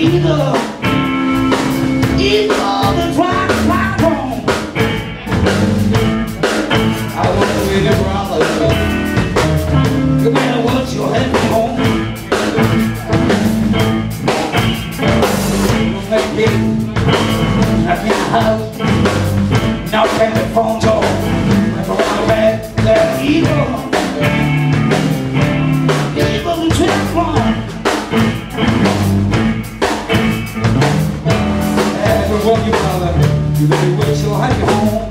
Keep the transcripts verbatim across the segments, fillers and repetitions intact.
either, either the drive fly home. I wanna be your brother. You better watch your head home. You make me at your house. Now can the phone's off. If I want to bed, they're evil. Evil to the front. Everyone, you brother, you better wait till I get home.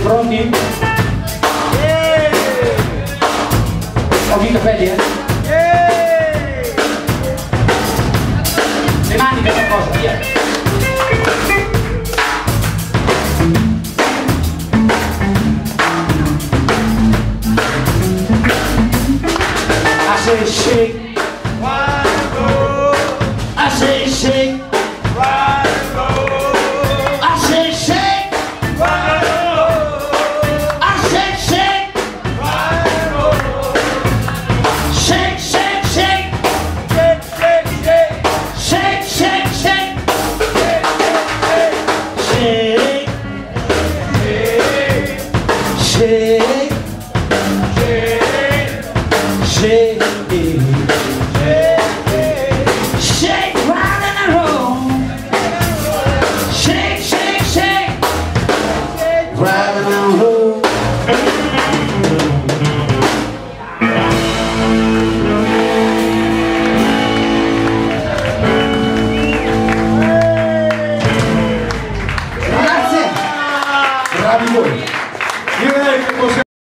Pronti? Yeah. Ho i capelli, eh? Yeah. Le mani per una cosa, via. I say shake, I say shake, I say shake, I say shake, shake, shake, shake, shake, shake, shake, shake, shake, shake, round and roll. Shake, shake, shake, round and roll. Grazie, bravi voi.